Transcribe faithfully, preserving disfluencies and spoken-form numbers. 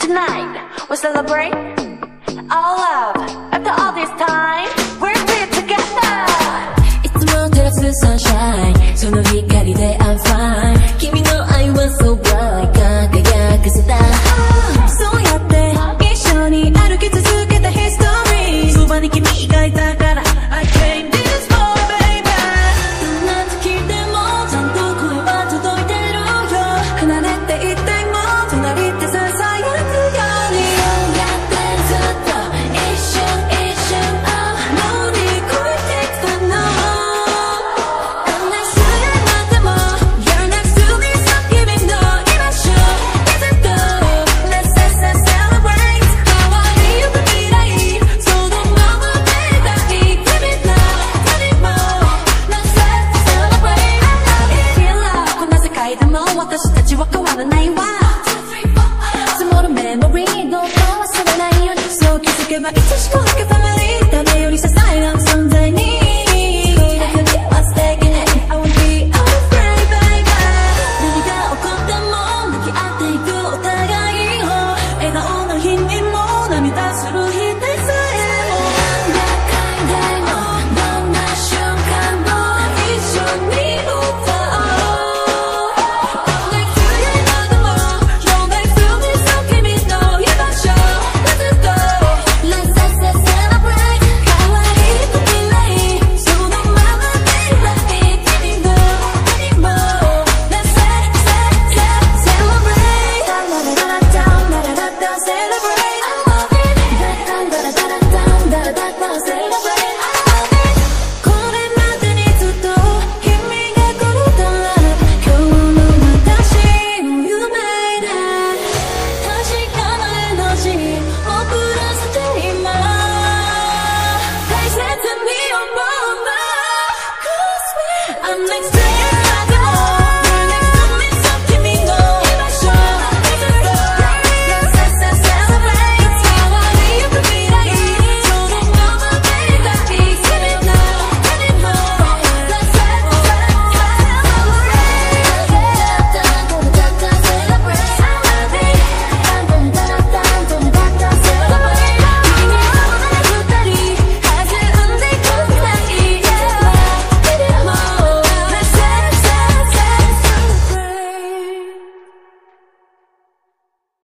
Tonight, we celebrate our love. After all this time, we're here together. いつも照らす sunshine その光で I'm fine 君の愛は so bright 輝かせた、そうやって一緒に歩き続けた history そばに君がいたから I came this far baby どんな時でもちゃんと声は届いてるよ、離れていっても隣でささやくように、そうやってずっと一瞬一瞬を乗り越えてきたの。私たちは変わらないわ、積もるメモリーどうか忘れないように、そう気づけばいつしかファミリー誰より支え合う存在に、この国は素敵ね I won't be afraid baby 何が起こっても向き合っていくお互いを、笑顔の日にも涙する日でさえも、何百回でもどんな瞬間も一緒に歌おう、I'm next to you.